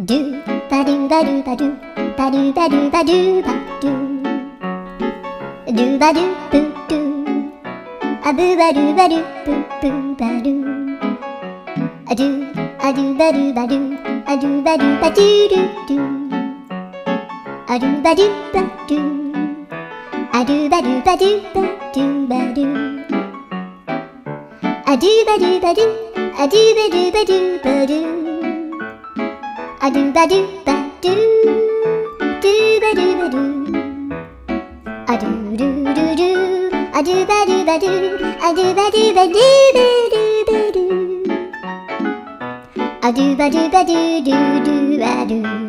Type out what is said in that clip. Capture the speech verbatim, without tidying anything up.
ドゥバドゥバドゥバドゥバドゥバドゥバドゥバドゥドゥバドゥブドゥアブバドゥバドゥブブバドゥアドゥアドゥバドゥバドゥアドゥバドゥバドゥドゥドゥアドゥバドゥバドゥアドゥバドゥバドゥバドゥバドゥアドゥバドゥバドゥアドゥバドゥバドゥバドゥアドゥバドゥバドゥドゥバドゥバドゥアドゥドゥドゥドゥアドゥバドゥバドゥアドゥバドゥバドゥバドゥバドゥアドゥバドゥバドゥドゥドゥバドゥ